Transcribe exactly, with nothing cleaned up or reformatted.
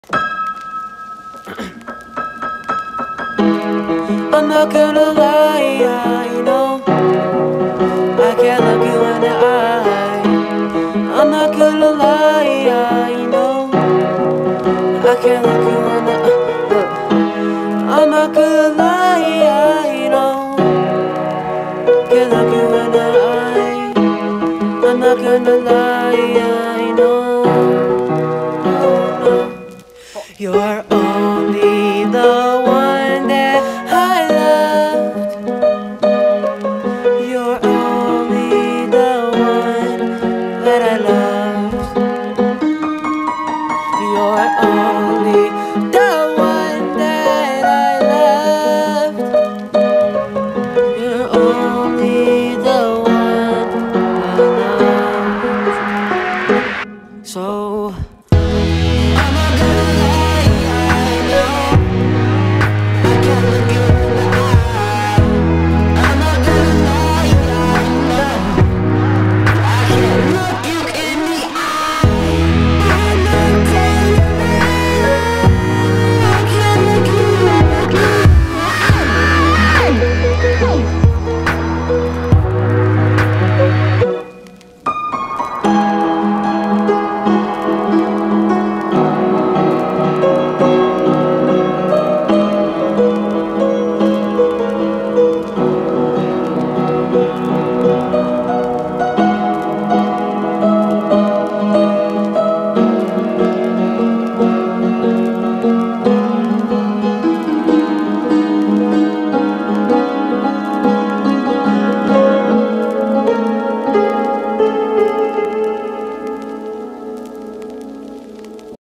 I'm not gonna lie, I know I can't look you in the eye. I'm not gonna lie, I know I can't look you in the eye. Look, I'm not gonna lie, I know can't look you in the eye. I'm not gonna lie, I know. Oh, no. You're only